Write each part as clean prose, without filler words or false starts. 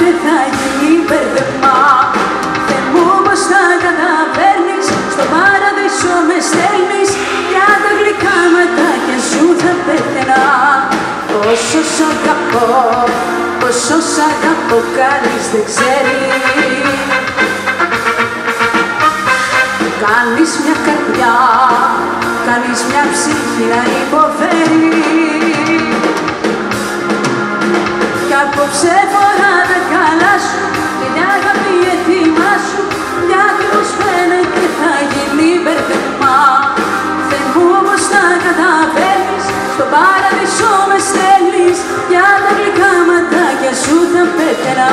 και θα γίνει μπέρδεμα. Θεέ μου πως τα καταφέρνεις, στο παραδείσο με στέλνεις, για τα γλυκά ματάκια σου θα πέθαινα. Πόσο σ' αγαπώ, πόσο σ' αγαπώ, κανείς δεν ξέρει. Κάνεις μια καρδιά, κάνεις μια ψυχή να υποφέρει. Κι απόψε φορά τα καλά σου, την αγάπη έτοιμά σου, γιατί πως φαίνεται θα γίνει μπέρδεμα. Θεέ μου πως τα καταφέρνεις, στο παραδείσο με στέλνεις, για τα γλυκά ματάκια σου θα πέθαινα.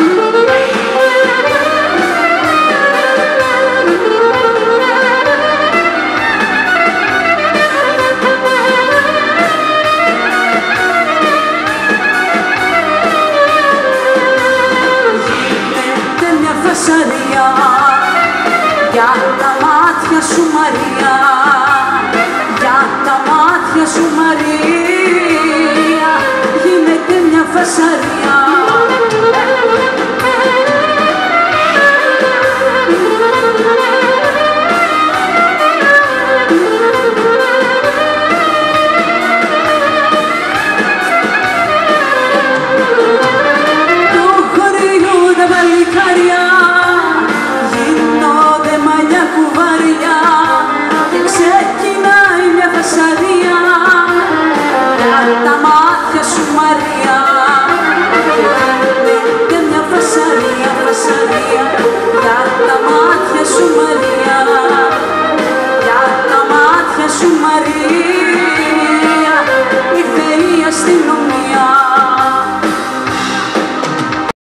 Για τα μάτια σου Μαρία, για τα μάτια σου Μαρία.